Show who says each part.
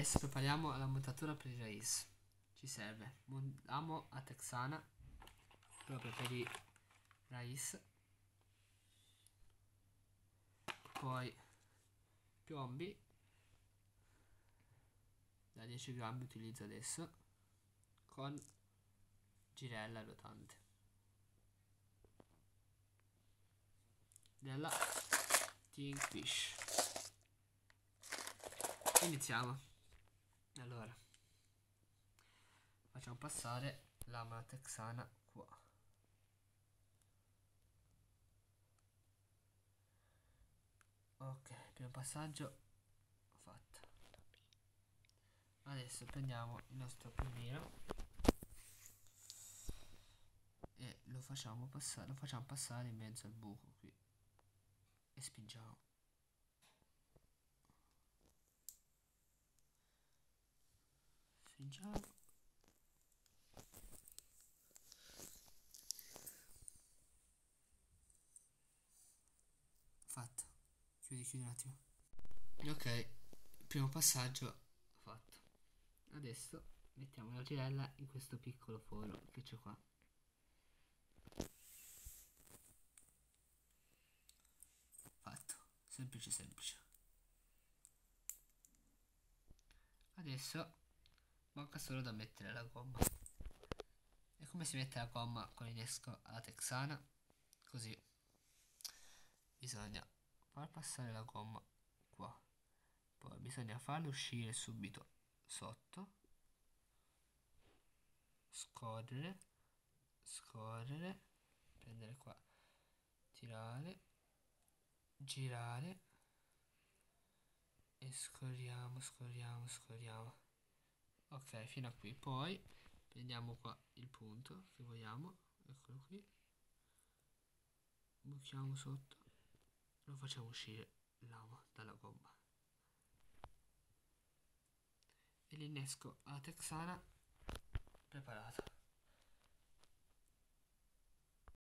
Speaker 1: Adesso prepariamo la montatura per il raiz. Ci serve amo a texana proprio per i raiz, poi piombi da 10 grammi utilizzo adesso con girella rotante della Kingfish. Iniziamo. Allora facciamo passare l'ama texana qua. Ok, primo passaggio fatto. Adesso prendiamo il nostro piumino e lo facciamo passare in mezzo al buco qui e spingiamo. Fatto. Chiudi un attimo. Ok, primo passaggio fatto. Adesso mettiamo la girella in questo piccolo foro che c'è qua. Fatto, semplice semplice. Adesso manca solo da mettere la gomma. E come si mette la gomma con l'innesco alla texana? Così. Bisogna far passare la gomma qua, poi bisogna farla uscire subito sotto, scorrere, prendere qua, tirare, girare e scorriamo. Ok, fino a qui. Poi prendiamo qua il punto che vogliamo, eccolo qui, buchiamo sotto, lo facciamo uscire l'amo dalla gomma e l'innesco alla texana preparato.